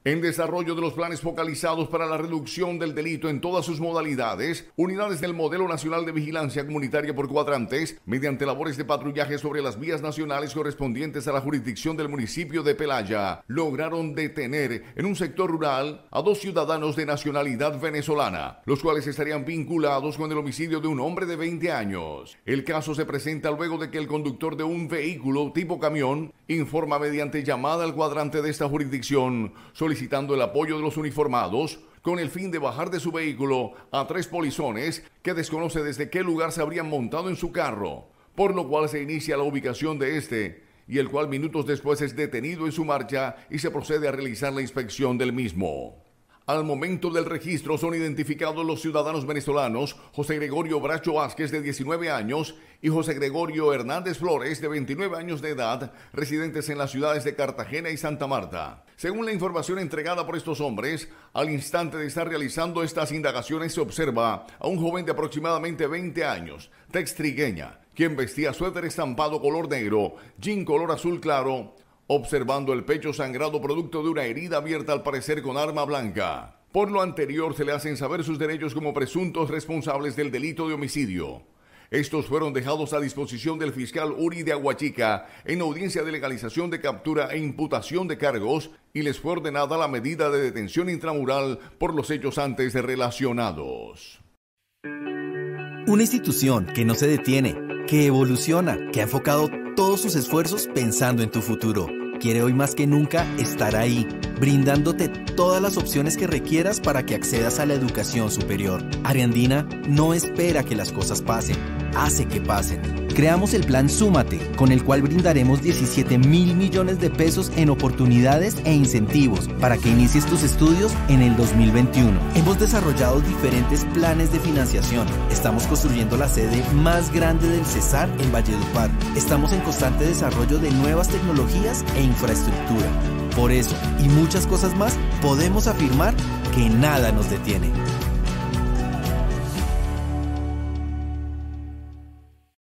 En desarrollo de los planes focalizados para la reducción del delito en todas sus modalidades, unidades del Modelo Nacional de Vigilancia Comunitaria por cuadrantes, mediante labores de patrullaje sobre las vías nacionales correspondientes a la jurisdicción del municipio de Pelaya, lograron detener en un sector rural a 2 ciudadanos de nacionalidad venezolana, los cuales estarían vinculados con el homicidio de un hombre de 20 años. El caso se presenta luego de que el conductor de un vehículo tipo camión informa mediante llamada al cuadrante de esta jurisdicción, solicitando el apoyo de los uniformados con el fin de bajar de su vehículo a 3 polizones que desconoce desde qué lugar se habrían montado en su carro, por lo cual se inicia la ubicación de este, y el cual minutos después es detenido en su marcha y se procede a realizar la inspección del mismo. Al momento del registro son identificados los ciudadanos venezolanos José Gregorio Bracho Vázquez, de 19 años, y José Gregorio Hernández Flores, de 29 años de edad, residentes en las ciudades de Cartagena y Santa Marta. Según la información entregada por estos hombres, al instante de estar realizando estas indagaciones se observa a un joven de aproximadamente 20 años, tez trigueña, quien vestía suéter estampado color negro, jean color azul claro, observando el pecho sangrado producto de una herida abierta al parecer con arma blanca. Por lo anterior se le hacen saber sus derechos como presuntos responsables del delito de homicidio. Estos fueron dejados a disposición del fiscal Uri de Aguachica en audiencia de legalización de captura e imputación de cargos, y les fue ordenada la medida de detención intramural por los hechos antes relacionados. Una institución que no se detiene, que evoluciona, que ha enfocado todos sus esfuerzos pensando en tu futuro. Quiere hoy más que nunca estar ahí, brindándote todas las opciones que requieras para que accedas a la educación superior. Ariandina no espera que las cosas pasen, hace que pasen. Creamos el plan Súmate, con el cual brindaremos 17.000 millones de pesos en oportunidades e incentivos para que inicies tus estudios en el 2021. Hemos desarrollado diferentes planes de financiación. Estamos construyendo la sede más grande del Cesar en Valledupar. Estamos en constante desarrollo de nuevas tecnologías e infraestructura. Por eso, y muchas cosas más, podemos afirmar que nada nos detiene.